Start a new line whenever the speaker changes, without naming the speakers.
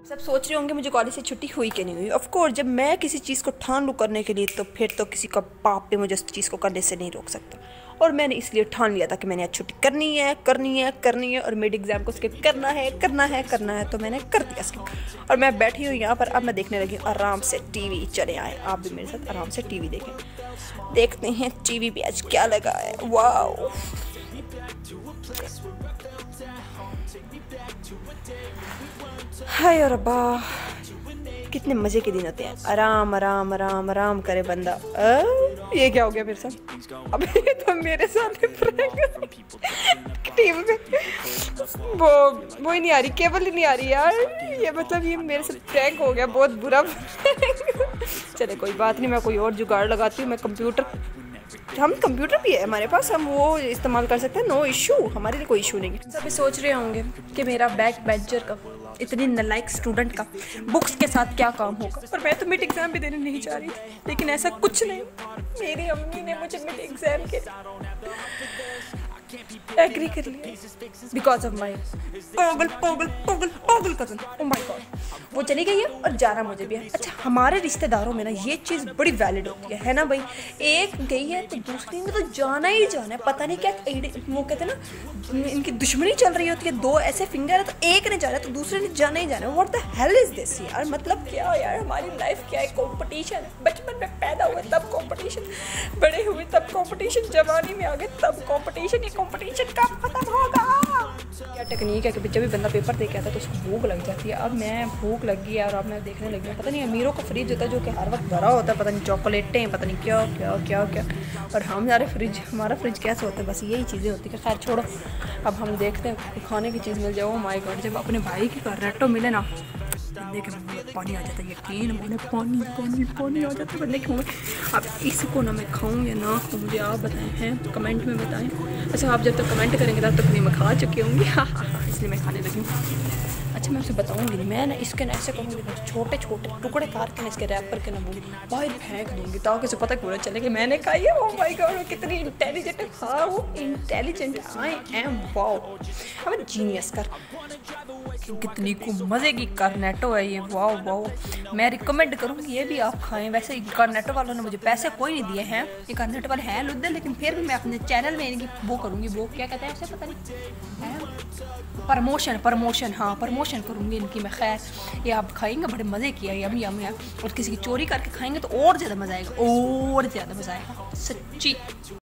सब सोच रहे होंगे मुझे कॉलेज से छुट्टी हुई कि नहीं हुई। ऑफ कोर्स जब मैं किसी चीज़ को ठान लूँ करने के लिए तो फिर तो किसी का पाप भी मुझे उस चीज़ को करने से नहीं रोक सकता। और मैंने इसलिए ठान लिया था कि मैंने आज छुट्टी करनी है करनी है करनी है, और मिड एग्ज़ाम को स्किप करना है करना है करना है, तो मैंने कर दिया स्किप। और मैं बैठी हुई यहाँ पर, अब मैं देखने लगी आराम से टीवी। चले आए आप भी मेरे साथ आराम से टीवी देखें, देखते हैं टीवी पे आज क्या लगा है। वाह हाय रब्बा, कितने मज़े के दिन होते हैं। आराम आराम आराम आराम करे बंदा। ये क्या हो गया मेरे साथ? अबे तो मेरे साथ टीवी में वो ही नहीं आ रही, केबल ही नहीं आ रही यार। ये मतलब ये मेरे साथ प्रैंक हो गया, बहुत बुरा। चले कोई बात नहीं, मैं कोई और जुगाड़ लगाती हूँ। मैं कंप्यूटर भी है हमारे पास, हम वो इस्तेमाल कर सकते हैं, नो इशू, हमारे लिए कोई इशू नहीं है। सभी सोच रहे होंगे कि मेरा बैक बेंचर का, इतनी नालायक स्टूडेंट का बुक्स के साथ क्या काम होगा। पर मैं तो मिड एग्ज़ाम भी देने नहीं जा रही, लेकिन ऐसा कुछ नहीं। मेरी अम्मी ने मुझे मिड एग्ज़ाम के एग्री कर लिया बिकॉज ऑफ माई पागल कज़न। ओह माय गॉड, वो चली गई है और जाना मुझे भी है। अच्छा, हमारे रिश्तेदारों में ना ये चीज़ बड़ी वैलिड होती है ना भाई। एक गई है तो दूसरी ने तो जाना ही जाना है। पता नहीं क्या वो कहते हैं ना, इनकी दुश्मनी चल रही होती है। दो ऐसे फिंगर है तो एक ने जाना है तो दूसरे ने जाना ही जाना है। What the hell is this यार? मतलब क्या यार, हमारी लाइफ क्या है? कंपटीशन। बचपन में पैदा हुए तब कंपटीशन, बड़े हुए तब कंपटीशन, जवानी में आ गए तब कंपटीशन। ये कंपटीशन कब खत्म होगा? क्या टेक्निक है कि जब भी बंदा पेपर दे के आता है तो उसको भूख लग जाती है। अब मैं भूख लगी है और अब मैं देखने लगी हूँ, पता नहीं अमीरों का फ्रिज होता है जो कि हर वक्त भरा होता है, पता नहीं चॉकलेटें, पता नहीं क्या क्या क्या क्या। और हमारा फ्रिज कैसे होता है? बस यही चीज़ें होती है। खैर छोड़ो, अब हम देखते हैं खाने की चीज़ मिल जाए। ओ माय गॉड, जब अपने भाई की रेटो मिले ना, देख पानी आ जाता है। यकीन मैंने पानी पानी पानी आ जाता है बंदे के मुँह में। अब इसको ना मैं खाऊँ या ना खाऊँ, मुझे आप बताएं हैं, कमेंट में बताएं। अच्छा, आप जब तक कमेंट करेंगे तब तक मैं खा चुकी होंगी। हाँ, इसलिए मैं खाने लगी हूँ। अच्छा, मैं उसे बताऊंगी नहीं, मैं ना इसके ना ऐसे करूँगी, छोटे छोटे टुकड़े काट के ना इसके रैपर के ना बाहर फेंक दूँगी ताकि उसे पता पूरा चले कि मैंने खाई है। ओह माय गॉड, कितनी इंटेलिजेंट है। हाँ, वो इंटेलिजेंट, आई एम वाओ, अब जीनियस कर, कितनी को मज़े की कार्नेटो है ये। वाओ वाओ, मैं रिकमेंड करूँगी ये भी आप खाएं। वैसे कार्नेटो वालों ने मुझे पैसे कोई नहीं दिए हैं, ये कार्नेटो वाले हैं लुद्दे, लेकिन फिर भी मैं अपने चैनल में इनकी वो करूँगी, वो क्या कहते हैं उसे, पता नहीं, प्रमोशन। हाँ, प्रमोशन करूँगी इनकी मैं। खैर, ये आप खाएंगे, बड़े मज़े किया यम यम यार। और किसी की चोरी करके खाएंगे तो और ज़्यादा मज़ा आएगा, और ज़्यादा मज़ा आएगा सच्ची।